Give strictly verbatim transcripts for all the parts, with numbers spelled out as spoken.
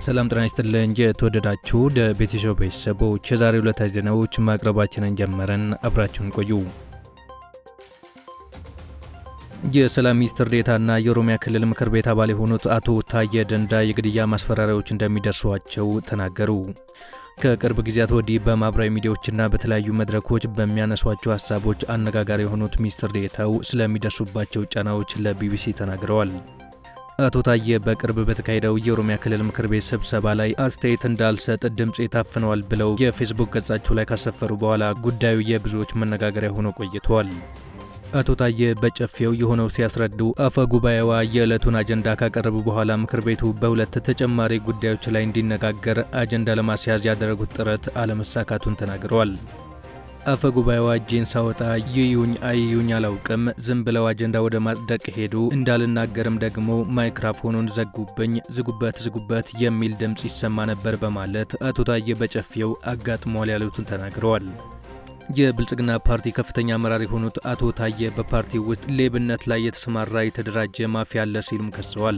ሰላም ጤና ይስጥልኝ የተወደዳችሁ የቤተሾ ቤተሰቦች የዛሬው ዕለታዊ ዜናዎች ማቅረባችንን ጀመረን አብራችሁን ቆዩ። የሰላም ሚኒስትር ዴኤታና የኦሮሚያ ክልል ምክር ቤት አባል የሆኑት አቶ ታዬ ደንዳ የግድያ ማስፈራሪያዎች እንደሚደርሷቸው ተናገሩ። ከቅርብ ጊዜያት ወዲህ በማህበራዊ ሚዲያዎችና በተለያዩ መድረኮች በሚያነሷቸው ሐሳቦች አነጋጋሪ የሆኑት ሚኒስትር ዴኤታው ስለሚደርሱባቸው ጫናዎች ለቢቢሲ ተናግረዋል። አቶ ታዬ በቅርብ በተካሄደው የኦሮሚያ ክልል ምክር ቤት ስብሰባ ላይ አስተያየት እንዳልሰጥ ድምጽ ታፍነዋል ብለው የፌስቡክ ገጻቸው ላይ ካሰፈሩ በኋላ ጉዳዩ የብዙዎች መነጋገሪያ ሆኖ ቆይቷል። አቶ ታዬ በጨፌው የሆነው ሲያስረዱ አፈ ጉባኤዋ የዕለቱን አጀንዳ ካቀረቡ በኋላ ምክር ቤቱ በሁለት ተጨማሪ ጉዳዮች ላይ እንዲነጋገር አጀንዳ ለማስያዝ ያደረጉት ጥረት አለመሳካቱን ተናግረዋል። አፈ ጉባኤዋ እጄን ሳወጣ ይዩኝ አይዩኝ አላውቅም፣ ዝም ብለው አጀንዳ ወደ ማጽደቅ ሄዱ፣ እንዳልናገርም ደግሞ ማይክሮፎኑን ዘጉብኝ፣ ዝጉበት ዝጉበት የሚል ድምጽ ይሰማ ነበር በማለት አቶ ታዬ በጨፌው አጋጥሟል ያሉትን ተናግረዋል። የብልጽግና ፓርቲ ከፍተኛ አመራር የሆኑት አቶ ታዬ በፓርቲው ውስጥ ሌብነት ላይ የተሰማራ የተደራጀ ማፊያ አለ ሲሉም ከሰዋል።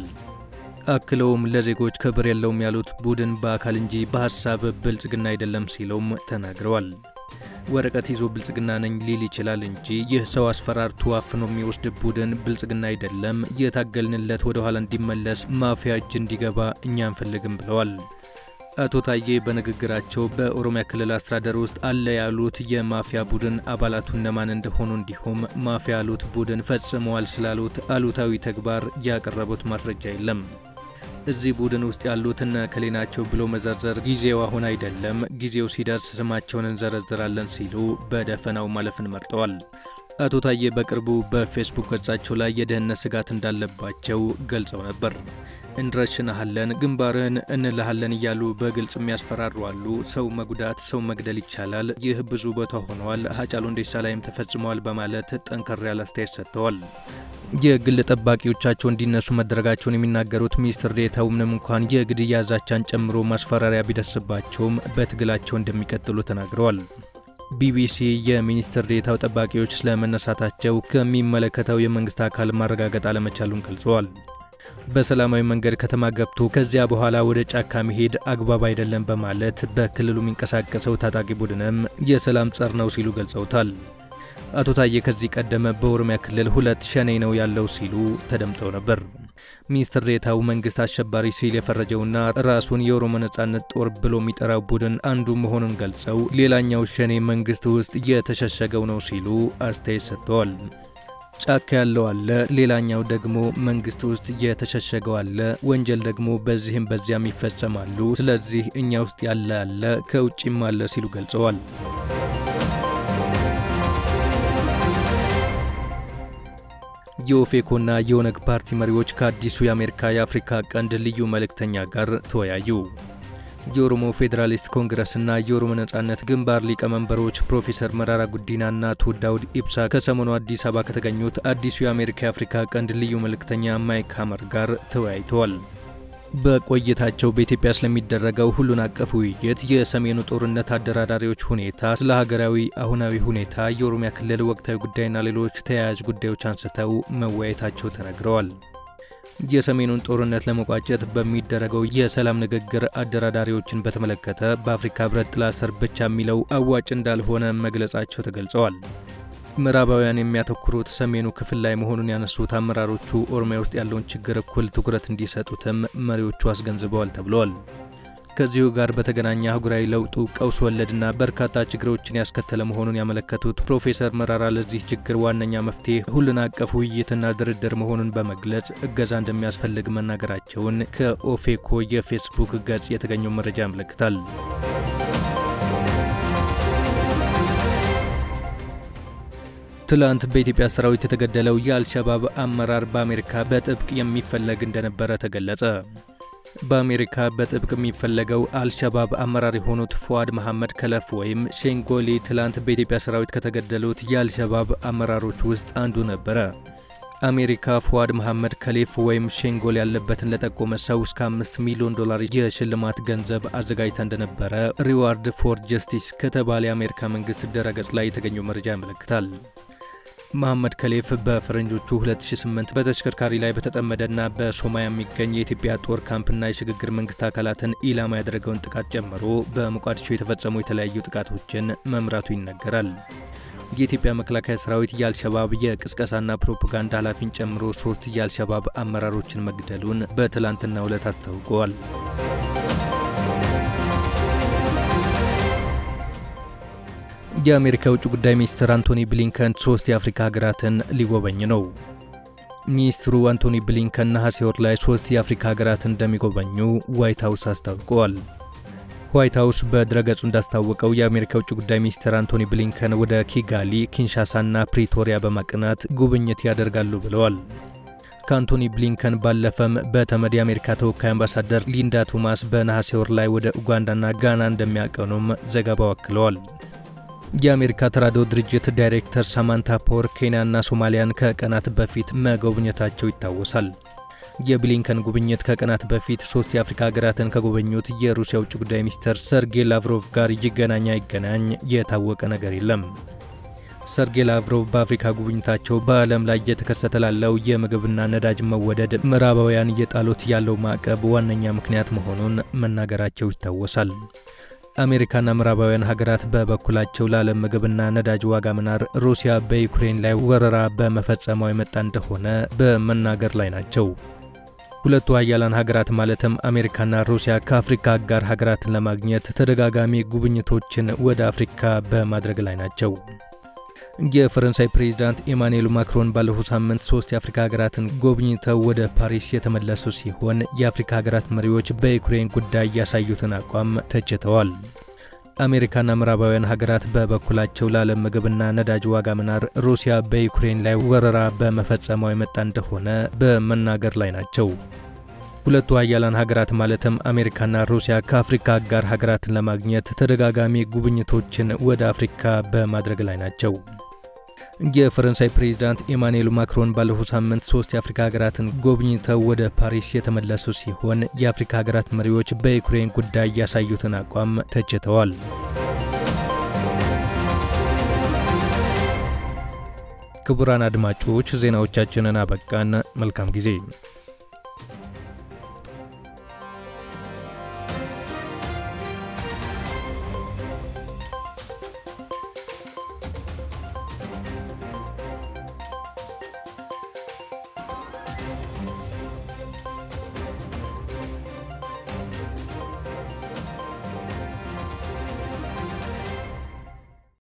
አክለውም ለዜጎች ክብር የለውም ያሉት ቡድን በአካል እንጂ በሐሳብ ብልጽግና አይደለም ሲሉም ተናግረዋል። ወረቀት ይዞ ብልጽግና ነኝ ሊል ይችላል እንጂ ይህ ሰው አስፈራርቶ አፍኖ የሚወስድ ቡድን ብልጽግና አይደለም፣ የታገልንለት ወደ ኋላ እንዲመለስ ማፊያ እጅ እንዲገባ እኛ አንፈልግም ብለዋል። አቶ ታዬ በንግግራቸው በኦሮሚያ ክልል አስተዳደር ውስጥ አለ ያሉት የማፊያ ቡድን አባላቱ እነማን እንደሆኑ እንዲሁም ማፊያ ያሉት ቡድን ፈጽመዋል ስላሉት አሉታዊ ተግባር ያቀረቡት ማስረጃ የለም። እዚህ ቡድን ውስጥ ያሉት እነ ከሌ ናቸው ብሎ መዘርዘር ጊዜው አሁን አይደለም፣ ጊዜው ሲደርስ ስማቸውን እንዘረዝራለን ሲሉ በደፈናው ማለፍን መርጠዋል። አቶ ታዬ በቅርቡ በፌስቡክ ገጻቸው ላይ የደህንነት ስጋት እንዳለባቸው ገልጸው ነበር። እንረሽናለን፣ ግንባርን እንልሃለን እያሉ በግልጽ የሚያስፈራሩ አሉ። ሰው መጉዳት፣ ሰው መግደል ይቻላል፣ ይህ ብዙ ቦታ ሆኗል፣ ሃጫሉ ሁንዴሳ ላይም ተፈጽሟል በማለት ጠንከር ያለ አስተያየት ሰጥተዋል። የግል ጠባቂዎቻቸው እንዲነሱ መደረጋቸውን የሚናገሩት ሚኒስትር ዴኤታው ምንም እንኳን የግድያ ዛቻን ጨምሮ ማስፈራሪያ ቢደርስባቸውም በትግላቸው እንደሚቀጥሉ ተናግረዋል። ቢቢሲ የሚኒስትር ዴኤታው ጠባቂዎች ስለመነሳታቸው ከሚመለከተው የመንግስት አካል ማረጋገጥ አለመቻሉን ገልጸዋል። በሰላማዊ መንገድ ከተማ ገብቶ ከዚያ በኋላ ወደ ጫካ መሄድ አግባብ አይደለም በማለት በክልሉ የሚንቀሳቀሰው ታጣቂ ቡድንም የሰላም ጸር ነው ሲሉ ገልጸውታል። አቶ ታዬ ከዚህ ቀደም በኦሮሚያ ክልል ሁለት ሸኔ ነው ያለው ሲሉ ተደምጠው ነበር። ሚኒስትር ዴኤታው መንግስት አሸባሪ ሲል የፈረጀውና ራሱን የኦሮሞ ነጻነት ጦር ብሎ የሚጠራው ቡድን አንዱ መሆኑን ገልጸው ሌላኛው ሸኔ መንግስት ውስጥ የተሸሸገው ነው ሲሉ አስተያየት ሰጥተዋል። ጫካ ያለው አለ፣ ሌላኛው ደግሞ መንግስት ውስጥ የተሸሸገው አለ፣ ወንጀል ደግሞ በዚህም በዚያም ይፈጸማሉ፣ ስለዚህ እኛ ውስጥ ያለ አለ ከውጭም አለ ሲሉ ገልጸዋል። የኦፌኮና የኦነግ ፓርቲ መሪዎች ከአዲሱ የአሜሪካ የአፍሪካ ቀንድ ልዩ መልእክተኛ ጋር ተወያዩ። የኦሮሞ ፌዴራሊስት ኮንግረስና የኦሮሞ ነጻነት ግንባር ሊቀመንበሮች ፕሮፌሰር መራራ ጉዲናና አቶ ዳውድ ኢብሳ ከሰሞኑ አዲስ አበባ ከተገኙት አዲሱ የአሜሪካ የአፍሪካ ቀንድ ልዩ መልእክተኛ ማይክ ሃመር ጋር ተወያይተዋል። በቆይታቸው በኢትዮጵያ ስለሚደረገው ሁሉን አቀፍ ውይይት፣ የሰሜኑ ጦርነት አደራዳሪዎች ሁኔታ፣ ስለ ሀገራዊ አሁናዊ ሁኔታ፣ የኦሮሚያ ክልል ወቅታዊ ጉዳይና ሌሎች ተያያዥ ጉዳዮች አንስተው መወያየታቸው ተነግረዋል። የሰሜኑን ጦርነት ለመቋጨት በሚደረገው የሰላም ንግግር አደራዳሪዎችን በተመለከተ በአፍሪካ ህብረት ጥላ ስር ብቻ የሚለው አዋጭ እንዳልሆነ መግለጻቸው ተገልጸዋል። ምዕራባውያን የሚያተኩሩት ሰሜኑ ክፍል ላይ መሆኑን ያነሱት አመራሮቹ ኦሮሚያ ውስጥ ያለውን ችግር እኩል ትኩረት እንዲሰጡትም መሪዎቹ አስገንዝበዋል ተብሏል። ከዚሁ ጋር በተገናኘ አህጉራዊ ለውጡ ቀውስ ወለድና በርካታ ችግሮችን ያስከተለ መሆኑን ያመለከቱት ፕሮፌሰር መራራ ለዚህ ችግር ዋነኛ መፍትሄ ሁሉን አቀፍ ውይይትና ድርድር መሆኑን በመግለጽ እገዛ እንደሚያስፈልግ መናገራቸውን ከኦፌኮ የፌስቡክ ገጽ የተገኘው መረጃ ያመለክታል። ትላንት በኢትዮጵያ ሰራዊት የተገደለው የአልሸባብ አመራር በአሜሪካ በጥብቅ የሚፈለግ እንደነበረ ተገለጸ። በአሜሪካ በጥብቅ የሚፈለገው አልሸባብ አመራር የሆኑት ፉአድ መሐመድ ከለፍ ወይም ሼንጎሊ ትላንት በኢትዮጵያ ሰራዊት ከተገደሉት የአልሸባብ አመራሮች ውስጥ አንዱ ነበረ። አሜሪካ ፉአድ መሐመድ ከሌፍ ወይም ሼንጎሊ ያለበትን ለጠቆመ ሰው እስከ አምስት ሚሊዮን ዶላር የሽልማት ገንዘብ አዘጋጅታ እንደነበረ ሪዋርድ ፎር ጀስቲስ ከተባለ የአሜሪካ መንግስት ድረገጽ ላይ የተገኘው መረጃ ያመለክታል። መሐመድ ከሌፍ በፈረንጆቹ ሁለት ሺህ ስምንት በተሽከርካሪ ላይ በተጠመደና በሶማሊያ የሚገኝ የኢትዮጵያ ጦር ካምፕና የሽግግር መንግስት አካላትን ኢላማ ያደረገውን ጥቃት ጨምሮ በሞቃዲሾ የተፈጸሙ የተለያዩ ጥቃቶችን መምራቱ ይነገራል። የኢትዮጵያ መከላከያ ሰራዊት የአልሸባብ የቅስቀሳና ፕሮፓጋንዳ ኃላፊን ጨምሮ ሶስት የአልሸባብ አመራሮችን መግደሉን በትላንትናው ዕለት አስታውቋል። የአሜሪካ ውጭ ጉዳይ ሚኒስትር አንቶኒ ብሊንከን ሶስት የአፍሪካ ሀገራትን ሊጎበኝ ነው። ሚኒስትሩ አንቶኒ ብሊንከን ነሐሴ ወር ላይ ሶስት የአፍሪካ ሀገራትን እንደሚጎበኙ ዋይት ሃውስ አስታውቋል። ዋይት ሃውስ በድረገጹ እንዳስታወቀው የአሜሪካ ውጭ ጉዳይ ሚኒስትር አንቶኒ ብሊንከን ወደ ኪጋሊ፣ ኪንሻሳና ፕሪቶሪያ በማቅናት ጉብኝት ያደርጋሉ ብለዋል። ከአንቶኒ ብሊንከን ባለፈም በተመድ የአሜሪካ ተወካይ አምባሳደር ሊንዳ ቶማስ በነሐሴ ወር ላይ ወደ ኡጋንዳና ጋና እንደሚያቀኑም ዘገባው አክለዋል። የአሜሪካ ተራድኦ ድርጅት ዳይሬክተር ሳማንታ ፖወር ኬንያና ሶማሊያን ከቀናት በፊት መጎብኘታቸው ይታወሳል። የብሊንከን ጉብኝት ከቀናት በፊት ሶስት የአፍሪካ ሀገራትን ከጎበኙት የሩሲያ ውጭ ጉዳይ ሚኒስትር ሰርጌይ ላቭሮቭ ጋር ይገናኝ አይገናኝ የታወቀ ነገር የለም። ሰርጌይ ላቭሮቭ በአፍሪካ ጉብኝታቸው በዓለም ላይ እየተከሰተ ላለው የምግብና ነዳጅ መወደድ ምዕራባውያን እየጣሉት ያለው ማዕቀብ ዋነኛ ምክንያት መሆኑን መናገራቸው ይታወሳል። አሜሪካና ምዕራባውያን ሀገራት በበኩላቸው ለዓለም ምግብና ነዳጅ ዋጋ መናር ሩሲያ በዩክሬን ላይ ወረራ በመፈጸሟ የመጣ እንደሆነ በመናገር ላይ ናቸው። ሁለቱ ኃያላን ሀገራት ማለትም አሜሪካና ሩሲያ ከአፍሪካ አጋር ሀገራትን ለማግኘት ተደጋጋሚ ጉብኝቶችን ወደ አፍሪካ በማድረግ ላይ ናቸው። የፈረንሳይ ፕሬዝዳንት ኢማኑኤል ማክሮን ባለፈው ሳምንት ሶስት የአፍሪካ ሀገራትን ጎብኝተው ወደ ፓሪስ የተመለሱ ሲሆን የአፍሪካ ሀገራት መሪዎች በዩክሬን ጉዳይ ያሳዩትን አቋም ተችተዋል። አሜሪካና ምዕራባውያን ሀገራት በበኩላቸው ለዓለም ምግብና ነዳጅ ዋጋ መናር ሩሲያ በዩክሬን ላይ ወረራ በመፈጸሟ የመጣ እንደሆነ በመናገር ላይ ናቸው። ሁለቱ ኃያላን ሀገራት ማለትም አሜሪካና ሩሲያ ከአፍሪካ አጋር ሀገራትን ለማግኘት ተደጋጋሚ ጉብኝቶችን ወደ አፍሪካ በማድረግ ላይ ናቸው። የፈረንሳይ ፕሬዝዳንት ኢማኑኤል ማክሮን ባለፈው ሳምንት ሶስት የአፍሪካ ሀገራትን ጎብኝተው ወደ ፓሪስ የተመለሱ ሲሆን የአፍሪካ ሀገራት መሪዎች በዩክሬን ጉዳይ ያሳዩትን አቋም ተችተዋል። ክቡራን አድማጮች ዜናዎቻችንን አበቃን። መልካም ጊዜ።